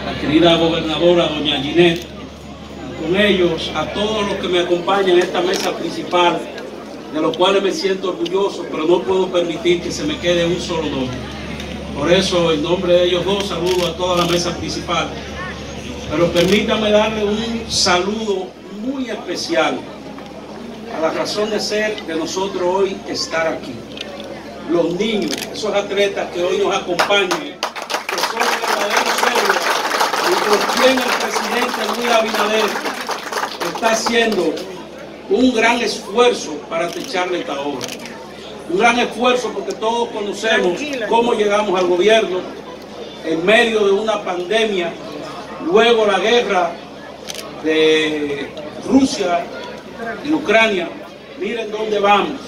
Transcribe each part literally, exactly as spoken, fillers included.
la querida gobernadora doña Ginette, con ellos a todos los que me acompañan en esta mesa principal, de los cuales me siento orgulloso, pero no puedo permitir que se me quede un solo nombre. Por eso, en nombre de ellos dos, saludo a toda la mesa principal. Pero permítame darle un saludo muy especial a la razón de ser de nosotros hoy estar aquí. Los niños, esos atletas que hoy nos acompañan, que son verdaderos héroes, y por quien el presidente Luis Abinader está haciendo un gran esfuerzo para techarle esta obra. Un gran esfuerzo porque todos conocemos cómo llegamos al gobierno en medio de una pandemia, luego la guerra de Rusia y Ucrania. Miren dónde vamos.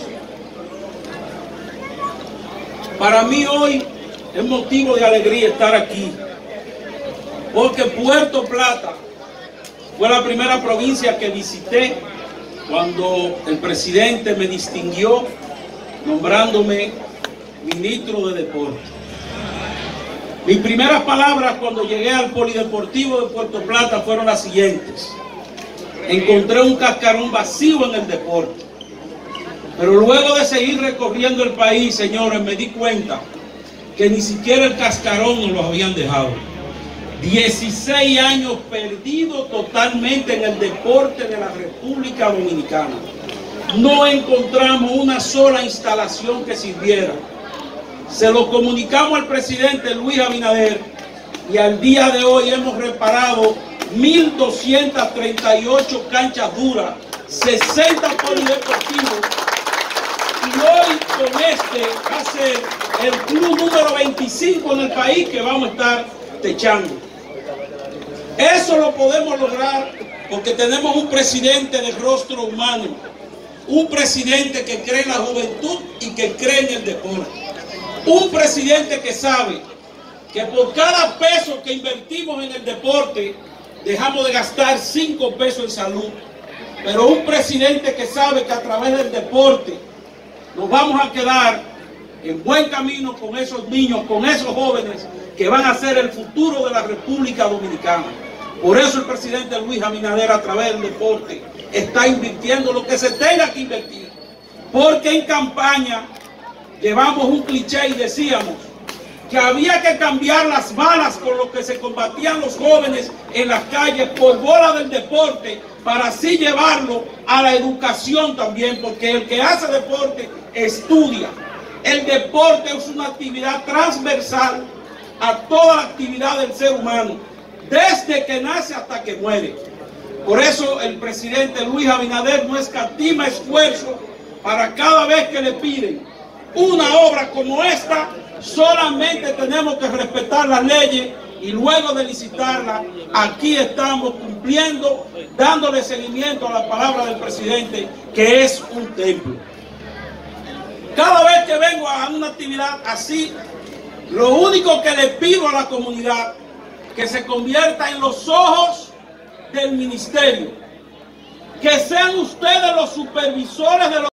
Para mí hoy es motivo de alegría estar aquí, porque Puerto Plata fue la primera provincia que visité cuando el presidente me distinguió nombrándome ministro de Deporte. Mis primeras palabras cuando llegué al Polideportivo de Puerto Plata fueron las siguientes: encontré un cascarón vacío en el deporte. Pero luego de seguir recorriendo el país, señores, me di cuenta que ni siquiera el cascarón nos lo habían dejado. dieciséis años perdidos totalmente en el deporte de la República Dominicana. No encontramos una sola instalación que sirviera. Se lo comunicamos al presidente Luis Abinader y al día de hoy hemos reparado mil doscientas treinta y ocho canchas duras, sesenta polideportivos, y hoy con este va a ser el club número veinticinco en el país que vamos a estar techando. Eso lo podemos lograr porque tenemos un presidente de rostro humano, un presidente que cree en la juventud y que cree en el deporte, un presidente que sabe que por cada peso que invertimos en el deporte dejamos de gastar cinco pesos en salud, pero un presidente que sabe que a través del deporte nos vamos a quedar en buen camino con esos niños, con esos jóvenes que van a ser el futuro de la República Dominicana. Por eso el presidente Luis Abinader, a través del deporte, está invirtiendo lo que se tenga que invertir. Porque en campaña llevamos un cliché y decíamos que había que cambiar las balas con lo que se combatían los jóvenes en las calles por bola del deporte, para así llevarlo a la educación también, porque el que hace deporte estudia. El deporte es una actividad transversal a toda la actividad del ser humano, desde que nace hasta que muere. Por eso el presidente Luis Abinader no escatima esfuerzo para cada vez que le piden una obra como esta. Solamente tenemos que respetar las leyes y luego de licitarla, aquí estamos cumpliendo, dándole seguimiento a la palabra del presidente, que es un templo. Cada vez que vengo a una actividad así, lo único que le pido a la comunidad, que se convierta en los ojos del ministerio, que sean ustedes los supervisores de los